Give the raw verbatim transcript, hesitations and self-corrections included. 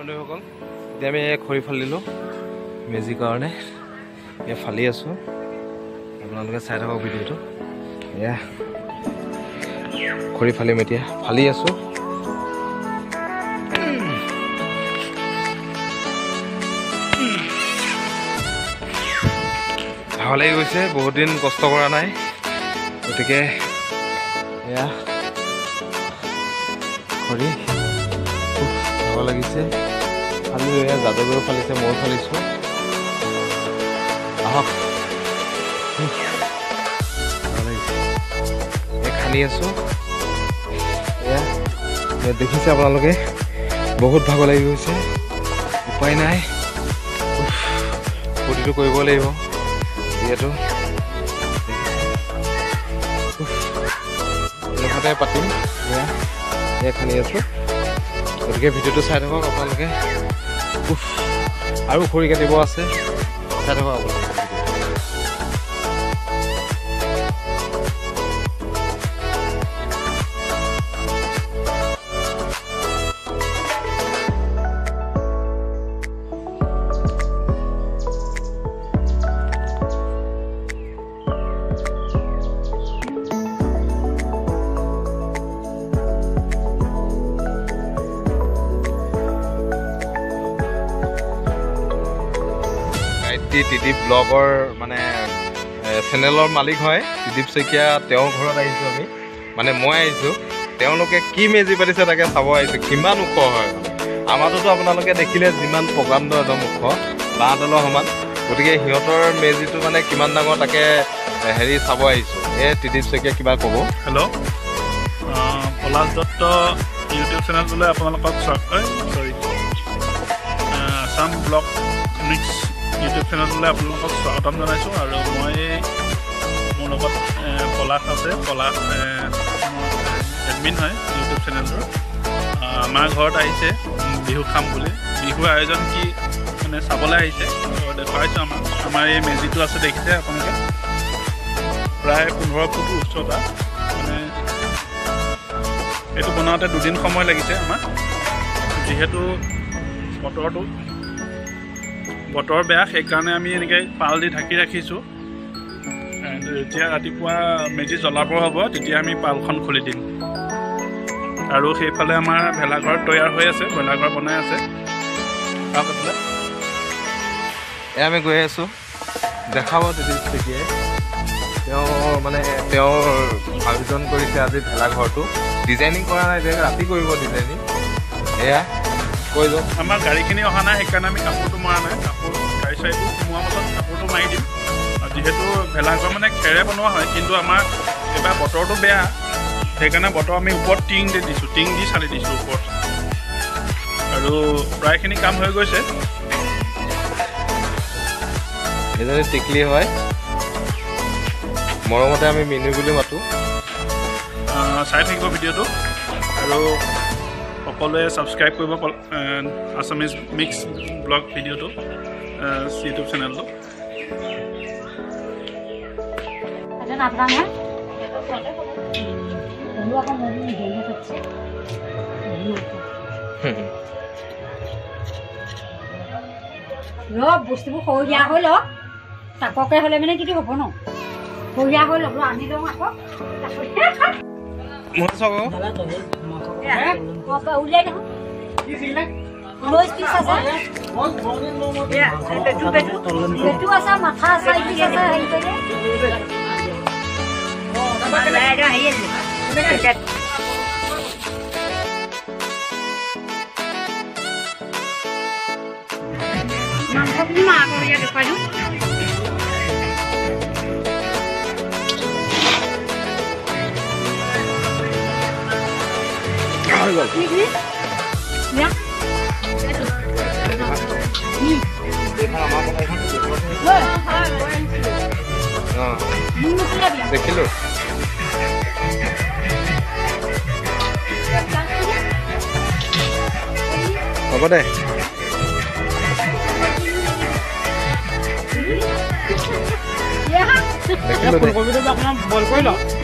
বন্ধুসকল এতিয়া আমি খৰি ফালিলোঁ মেজিৰ কাৰণে এয়া ফালি আছোঁ আপোনালোকে চাই থাকক ভিডিঅ'টো এয়া খৰি ফালিম এতিয়া ফালি আছোঁ ভাগ লাগি গৈছে বহুত দিন কষ্ট কৰা নাই গতিকে এয়া খৰি ভাগ লাগিছে ফালি এয়া যাদৱেও ফালিছে ময়ো ফালিছোঁ আহক খান্দি আছোঁ এয়া দেখিছে আপোনালোকে বহুত ভাগ লাগি গৈছে উপায় নাই ফূৰ্তিটো কৰিব লাগিব যিহেতু লগতে পাতিম এয়া এয়া খান্দি আছোঁ গতিকে ভিডিঅ'টো চাই থাকক আপোনালোকে আৰু খৰি কাটিব আছে চাই থাকক আপোনালোকে টিডিপ ব্লগৰ মানে চেনেলৰ মালিক হয় টিডিপ শইকীয়া তেওঁৰ ঘৰত আহিছোঁ আমি মানে মই আহিছোঁ তেওঁলোকে কি মেজি পাতিছে তাকে চাব আহিছোঁ কিমান ওখ হয় আমাৰটোতো আপোনালোকে দেখিলে যিমান প্ৰকাণ্ড একদম ওখ বাঁহডালৰ সমান গতিকে সিহঁতৰ মেজিটো মানে কিমান ডাঙৰ তাকে হেৰি চাব আহিছোঁ এই টিডিপ শইকীয়া কিবা ক'ব হেল্ল' পলাশ দত্ত ইউটিউব চেনেলটোলৈ আপোনালোকক চৰি আছাম ব্লগ মিক্স ইউটিউব চেনেলটোলৈ আপোনালোকক স্বাগতম জনাইছোঁ আৰু মই মোৰ লগত পলাশ আছে পলাশ এডমিন হয় ইউটিউব চেনেলটোৰ আমাৰ ঘৰত আহিছে বিহু খাম বুলি বিহুৰ আয়োজন কি মানে চাবলৈ আহিছে দেখুৱাইছোঁ আমাক আমাৰ এই মেজিটো আছে দেখিছে আপোনালোকে প্ৰায় পোন্ধৰ ফুট উচ্চতা মানে এইটো বনাওঁতে দুদিন সময় লাগিছে আমাৰ যিহেতু বতৰটো বতৰ বেয়া সেইকাৰণে আমি এনেকৈ পাল দি ঢাকি ৰাখিছোঁ যেতিয়া ৰাতিপুৱা মেজি জ্বলাবৰ হ'ব তেতিয়া আমি পালখন খুলি দিম আৰু সেইফালে আমাৰ ভেলাঘৰ তৈয়াৰ হৈ আছে ভেলাঘৰ বনাই আছে এয়া আমি গৈ আছোঁ দেখাব তেতিয়া তেওঁ মানে তেওঁৰ আয়োজন কৰিছে আজি ভেলাঘৰটো ডিজাইনিং কৰা নাই যে ৰাতি কৰিব ডিজাইনিং এয়া কৈ যাওক আমাৰ গাড়ীখিনি অহা নাই সেইকাৰণে আমি কাপোৰটো মৰা নাই কাপোৰ গাড়ী চাড়ীটো সোমোৱাৰ পাছত কাপোৰটো মাৰি দিম যিহেতু ভেলাঘৰ মানে খেৰে বনোৱা হয় কিন্তু আমাৰ এইবাৰ বতৰটো বেয়া সেইকাৰণে বতৰ আমি ওপৰত টিং দি দিছোঁ টিং দি চালি দিছোঁ ওপৰত আৰু প্ৰায়খিনি কাম হৈ গৈছে এজনী টিকলি হয় মৰমতে আমি মিনু বুলি মাতোঁ চাই থাকিব ভিডিঅ'টো আৰু সকলোৱে ছাবস্ক্ৰাইব কৰিব আছামিজ মিক্স ব্লগ ভিডিঅ'টো ইউটিউব চেনেলটো বস্তুবোৰ সৰহীয়া হৈ লওক তাপকে হ'লে মানে কিটো হ'ব ন সৰহীয়া হৈ ল'ব আনি লওঁ আকৌ উলিয়াই দেখোন ঊনৈছ পিচ আছে পেটু আছে মাথা চাৰি পিচ আছে হেৰি কৰি মাংসখিনি মা আকৌ ইয়াত দেখুৱাই দিওঁ দেখিলোঁ হ'ব দে দেখিলোঁ দে বইল কৰি লওক